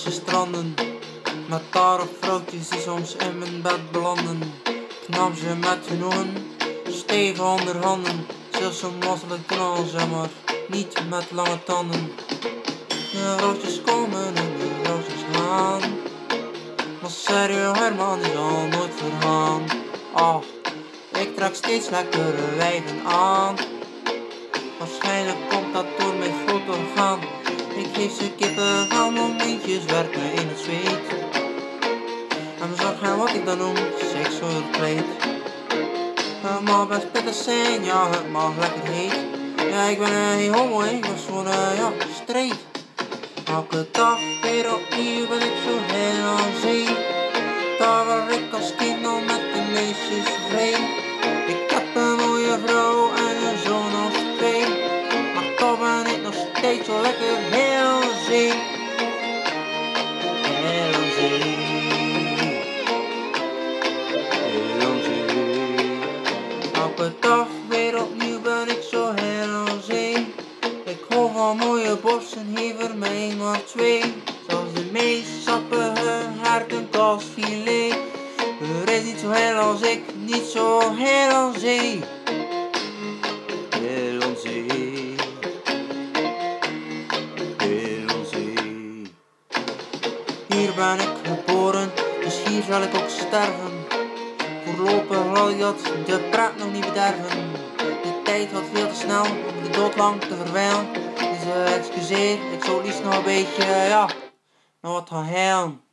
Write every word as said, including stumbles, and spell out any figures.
Nederlandse stranden, met daarop vrouwtjes die soms in mijn bed belanden. Ik nam ze met genoegen, stevig onder handen, zelfs zo makkelijk knallen ze maar, niet met lange tanden. De roosjes komen en de roosjes gaan, maar Sergio Herman is al nooit vergaan. Ah, ik trek steeds lekkere wijven aan, waarschijnlijk komt dat door mijn fotogaan. Ik geef ze kippen van momentjes, werk me in het zweet. En bezorg hen wat ik dan noem, seksueel kleed. Het mag best pittig zijn, ja het mag lekker heet. Ja ik ben een uh, homo, ik ben zo'n uh, ja, straight. Elke dag weer opnieuw ben ik zo heel aan zee. Daar waar ik als kind al met de meisjes vreemd. Ik heb een mooie vrouw en een zoon of twee, maar toch ben ik nog steeds zo lekker heel aan zee. Heel aan zee. Heel aan zee. Elke dag weer opnieuw ben ik zo heel aan zee. Ik hou van mooie borsten, geef er mij maar twee. Zoals de meest sappige hart en kalfsfilet. Er is niet zo heel als ik, niet zo heel aan zee. Heel aan zee. Heel aan zee. Hier ben ik geboren, dus hier zal ik ook sterven. Voorlopig laat ik dat de pret nog niet bederven. De tijd gaat veel te snel om de dood lang te verwijlen. Dus uh, excuseer, ik zou liefst nog een beetje, uh, ja, nog wat gaan heilen.